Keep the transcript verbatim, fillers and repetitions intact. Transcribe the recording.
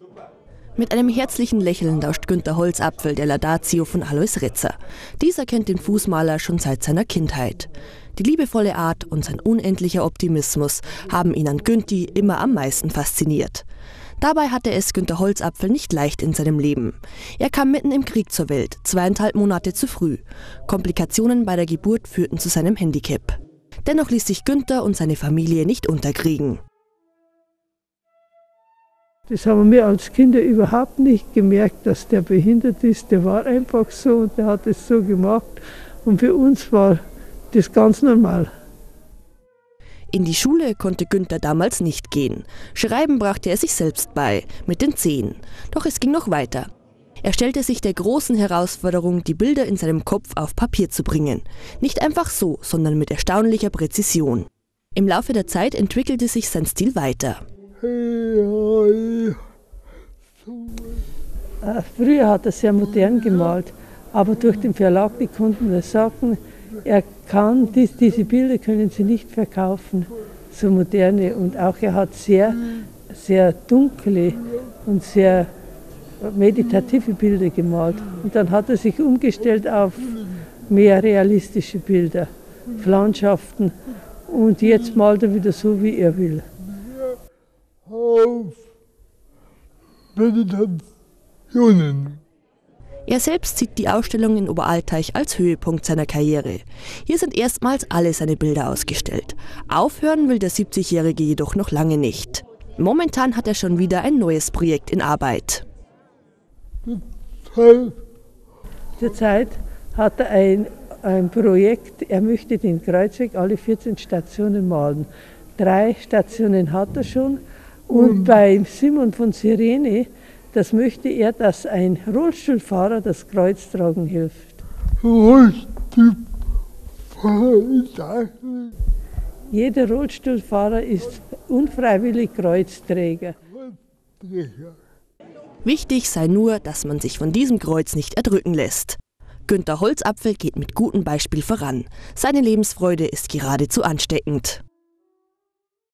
Mit einem herzlichen Lächeln lauscht Günter Holzapfel der Laudatio von Alois Ritzer. Dieser kennt den Fußmaler schon seit seiner Kindheit. Die liebevolle Art und sein unendlicher Optimismus haben ihn an Günti immer am meisten fasziniert. Dabei hatte es Günter Holzapfel nicht leicht in seinem Leben. Er kam mitten im Krieg zur Welt, zweieinhalb Monate zu früh. Komplikationen bei der Geburt führten zu seinem Handicap. Dennoch ließ sich Günter und seine Familie nicht unterkriegen. Das haben wir als Kinder überhaupt nicht gemerkt, dass der behindert ist. Der war einfach so und der hat es so gemacht. Und für uns war das ganz normal. In die Schule konnte Günter damals nicht gehen. Schreiben brachte er sich selbst bei, mit den Zehen. Doch es ging noch weiter. Er stellte sich der großen Herausforderung, die Bilder in seinem Kopf auf Papier zu bringen. Nicht einfach so, sondern mit erstaunlicher Präzision. Im Laufe der Zeit entwickelte sich sein Stil weiter. Früher hat er sehr modern gemalt, aber durch den Verlag, die konnten das sagen, er kann, dies, diese Bilder können sie nicht verkaufen, so moderne. Und auch er hat sehr, sehr dunkle und sehr meditative Bilder gemalt. Und dann hat er sich umgestellt auf mehr realistische Bilder, Landschaften. Und jetzt malt er wieder so, wie er will. Auf Meditationen. Er selbst sieht die Ausstellung in Oberalteich als Höhepunkt seiner Karriere. Hier sind erstmals alle seine Bilder ausgestellt. Aufhören will der siebzigjährige jedoch noch lange nicht. Momentan hat er schon wieder ein neues Projekt in Arbeit. Zurzeit hat er ein, ein Projekt, er möchte den Kreuzweg alle vierzehn Stationen malen. Drei Stationen hat er schon. Und bei Simon von Sirene, das möchte er, dass ein Rollstuhlfahrer das Kreuz tragen hilft. Rollstuhlfahrer ist eigentlich. Jeder Rollstuhlfahrer ist unfreiwillig Kreuzträger. Wichtig sei nur, dass man sich von diesem Kreuz nicht erdrücken lässt. Günter Holzapfel geht mit gutem Beispiel voran. Seine Lebensfreude ist geradezu ansteckend.